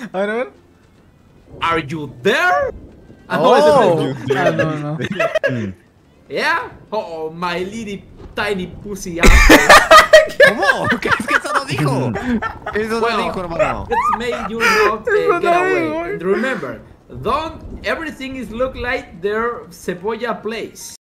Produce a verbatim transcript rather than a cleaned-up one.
A ver, a ver. Are you there? Ah, no, Oh. ese es el Ah, no, no. Yeah? Oh, my little tiny pussy ass. ¿Cómo? ¿Qué es que eso no dijo? Eso no Well, dijo, hermano. let's make you not uh, Eso get no away. digo. And remember, don't everything is look like their cebolla place.